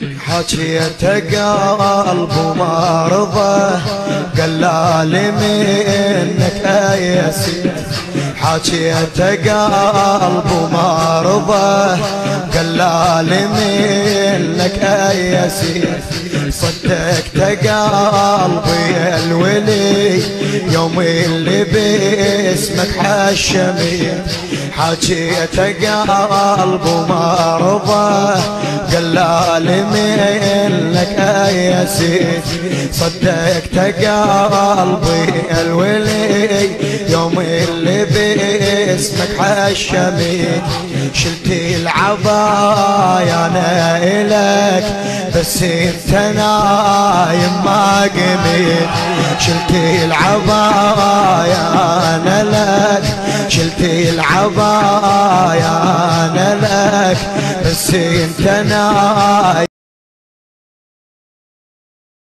حكيت قلبه ما رضى قلالي منك ايسي حكيت قلبه ما رضى قلالي منك ايسي صدقت قلبي يا الولي يوم اللي باسمك حشمي حكيت قلبه ما رضى قلالي منك ايسي صدقت قلبي يا الولي يوم اللي باسمك حشميت شلتي العبايا انا الك بس انت نايم ما قمت شلتي العبايا انا لك شلتي العبايا انا لك بس انت نايم